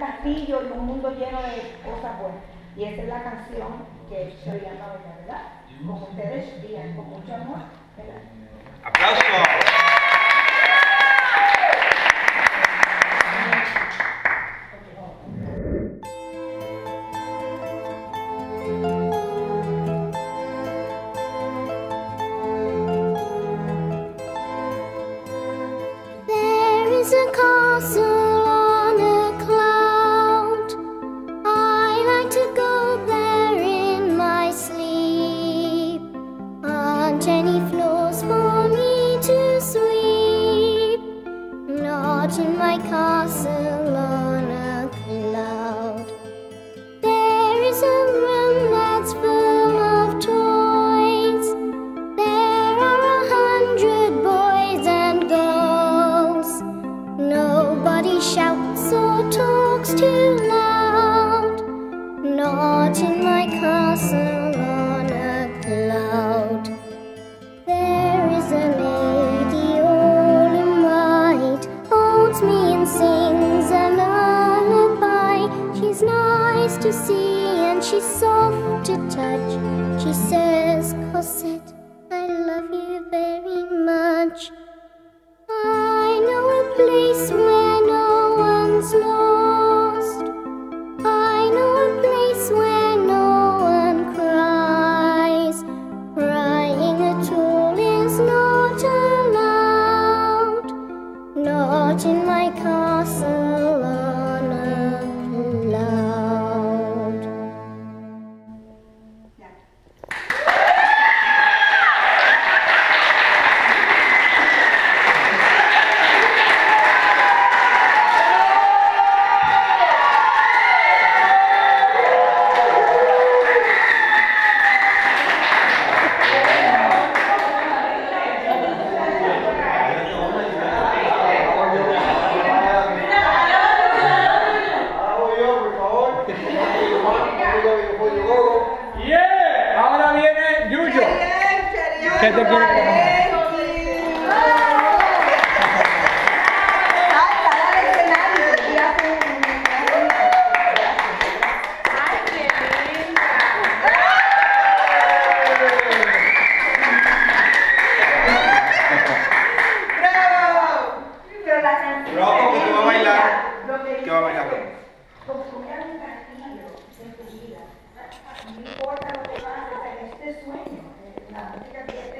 castillo y un mundo lleno de cosas buenas. Y esa es la canción que estoy llama a bailar, ¿verdad? Con ustedes y con mucho amor, ¿verdad? ¡Aplausos! There's a castle on a cloud. I like to go there in my sleep. Aren't any floors for me to sweep? Not in my castle on a cloud. There is a room that's full of toys. There are 100 boys and girls. Nobody shouts or talks too loud. Not in my castle on a cloud. There is a lady all in white, holds me and sings a lullaby. She's nice to see and she's soft to touch. She says, Cosette, I love you very much. I know a place where no one's lost. I know a place where no one cries. Crying at all is not allowed. Not in my castle on a cloud. ¡Yeah! Ahora viene Yuyo. ¿Qué te quiere comer? Bravo, ¿qué va a bailar? ¿Qué va a bailar? Construir un castillo en tu vida. No importa lo que pase, este sueño, la música que